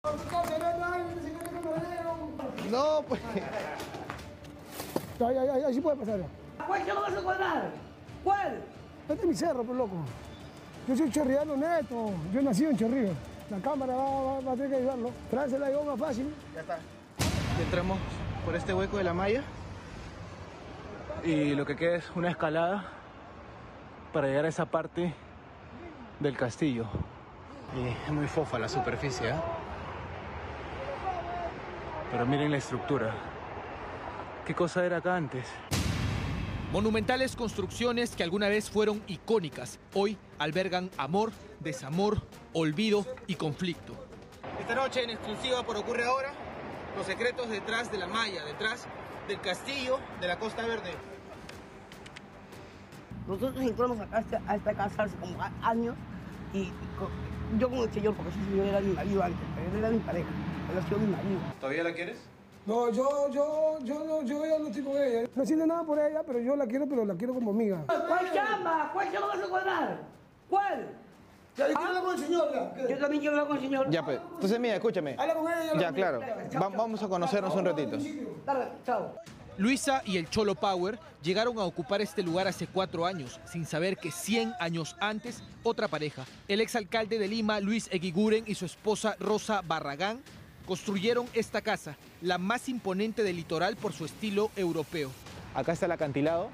No, pues. Ahí sí puede pasar. ¿Cuál cerro vas a cuadrar? ¿Cuál? Este es mi cerro, pues loco. Yo soy chorrillano neto. Yo nací en Chorrillos. La cámara va a tener que ayudarlo. Fran se la llevó más fácil. Ya está. Entramos por este hueco de la malla. Y lo que queda es una escalada para llegar a esa parte del castillo. Y es muy fofa la superficie, ¿eh? Pero miren la estructura. ¿Qué cosa era acá antes? Monumentales construcciones que alguna vez fueron icónicas, hoy albergan amor, desamor, olvido y conflicto. Esta noche en exclusiva por Ocurre Ahora, los secretos detrás de la malla, detrás del castillo de la Costa Verde. Nosotros entramos acá a esta casa hace como años y yo con el señor, porque ese señor era mi marido antes, pero él era mi pareja, él ha sido mi marido. ¿Todavía la quieres? No, yo ya no estoy con ella. No siento nada por ella, pero yo la quiero como amiga. ¿Cuál chamba? ¿Cuál cerro vas a cuadrar? ¿Cuál? Ya, yo quiero hablar con el señor, ya. Yo también quiero hablar con el señor. Ya, pues. Entonces, mira, escúchame. Habla con ella. Ya, claro. Vamos a conocernos un ratito. Dale, chao. Luisa y el Cholo Power llegaron a ocupar este lugar hace 4 años, sin saber que 100 años antes, otra pareja, el exalcalde de Lima, Luis Eguiguren, y su esposa Rosa Barragán, construyeron esta casa, la más imponente del litoral por su estilo europeo. Acá está el acantilado.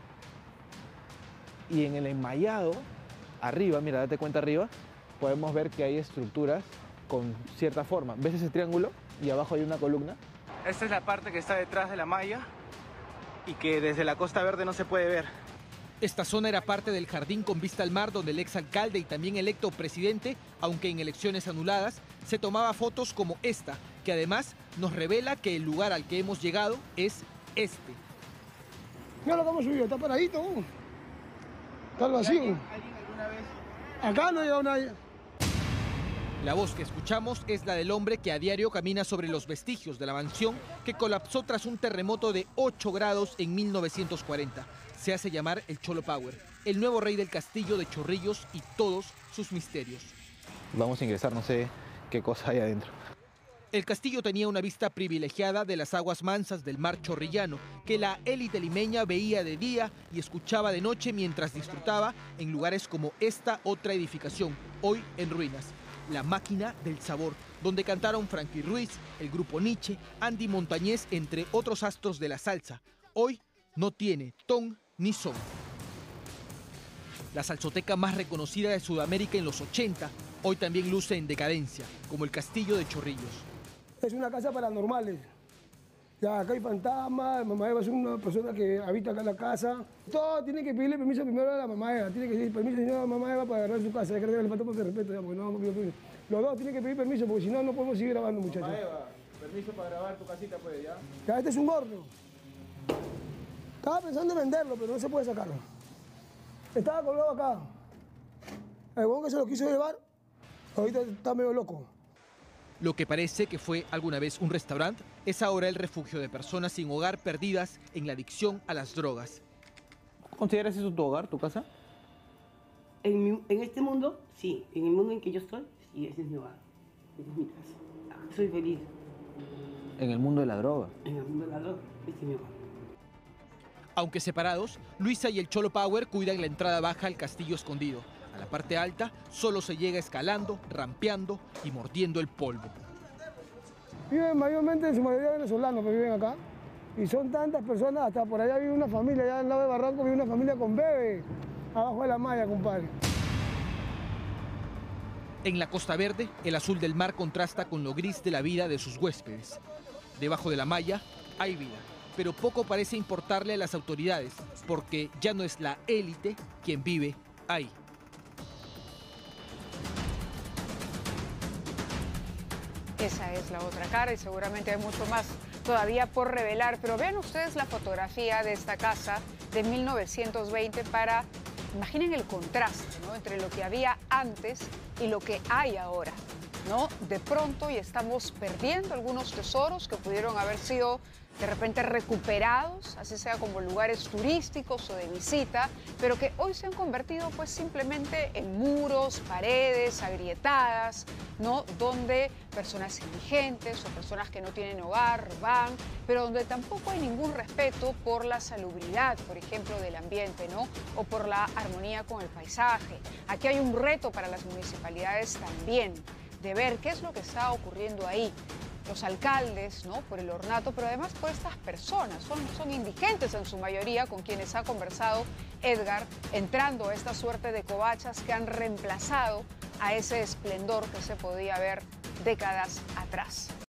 Y en el enmayado, arriba, mira, date cuenta arriba, podemos ver que hay estructuras con cierta forma. ¿Ves ese triángulo? Y abajo hay una columna. Esta es la parte que está detrás de la malla y que desde la Costa Verde no se puede ver. Esta zona era parte del jardín con vista al mar donde el exalcalde y también electo presidente, aunque en elecciones anuladas, se tomaba fotos como esta, que además nos revela que el lugar al que hemos llegado es este. Mira lo que hemos subido, está paradito. Está al vacío. ¿Alguien alguna vez? Acá no ha llegado nadie. La voz que escuchamos es la del hombre que a diario camina sobre los vestigios de la mansión que colapsó tras un terremoto de 8 grados en 1940. Se hace llamar el Cholo Power, el nuevo rey del castillo de Chorrillos y todos sus misterios. Vamos a ingresar, no sé qué cosa hay adentro. El castillo tenía una vista privilegiada de las aguas mansas del mar chorrillano, que la élite limeña veía de día y escuchaba de noche mientras disfrutaba en lugares como esta otra edificación, hoy en ruinas. La Máquina del Sabor, donde cantaron Frankie Ruiz, el grupo Nietzsche, Andy Montañez, entre otros astros de la salsa. Hoy no tiene ton ni son. La salsoteca más reconocida de Sudamérica en los 80, hoy también luce en decadencia, como el Castillo de Chorrillos. Es una casa paranormal. Ya, acá hay fantasmas, mamá Eva es una persona que habita acá en la casa. Todo tiene que pedirle permiso primero a la mamá Eva. Tiene que pedir permiso señora mamá Eva para agarrar su casa. Hay que darle fantasmas de respeto, ya, porque no pido permiso. Los dos tienen que pedir permiso, porque si no, no podemos seguir grabando, muchachos. Mamá Eva, permiso para grabar tu casita, pues, ¿ya? Ya, este es un horno. Estaba pensando en venderlo, pero no se puede sacarlo. Estaba colgado acá. El huevón que se lo quiso llevar, ahorita está medio loco. Lo que parece que fue alguna vez un restaurante es ahora el refugio de personas sin hogar perdidas en la adicción a las drogas. ¿Consideras eso tu hogar, tu casa? En este mundo, sí. En el mundo en que yo estoy, sí, ese es mi hogar. Esa es mi casa. Soy feliz. En el mundo de la droga. En el mundo de la droga, ese es mi hogar. Aunque separados, Luisa y el Cholo Power cuidan la entrada baja al castillo escondido. A la parte alta solo se llega escalando, rampeando y mordiendo el polvo. Viven mayormente en su mayoría venezolanos que viven acá. Y son tantas personas, hasta por allá vive una familia, allá al lado de Barranco vive una familia con bebé, abajo de la malla, compadre. En la Costa Verde, el azul del mar contrasta con lo gris de la vida de sus huéspedes. Debajo de la malla hay vida, pero poco parece importarle a las autoridades, porque ya no es la élite quien vive ahí. Esa es la otra cara y seguramente hay mucho más todavía por revelar. Pero vean ustedes la fotografía de esta casa de 1920 para, imaginen el contraste, ¿no?, entre lo que había antes y lo que hay ahora. ¿no? De pronto y estamos perdiendo algunos tesoros que pudieron haber sido de repente recuperados, así sea como lugares turísticos o de visita, pero que hoy se han convertido pues simplemente en muros, paredes agrietadas, ¿no? Donde personas indigentes o personas que no tienen hogar van, pero donde tampoco hay ningún respeto por la salubridad, por ejemplo, del ambiente, ¿no? O por la armonía con el paisaje. Aquí hay un reto para las municipalidades también, de ver qué es lo que está ocurriendo ahí. Los alcaldes, ¿no? Por el ornato, pero además por estas personas, son indigentes en su mayoría, con quienes ha conversado Edgar, entrando a esta suerte de covachas que han reemplazado a ese esplendor que se podía ver décadas atrás.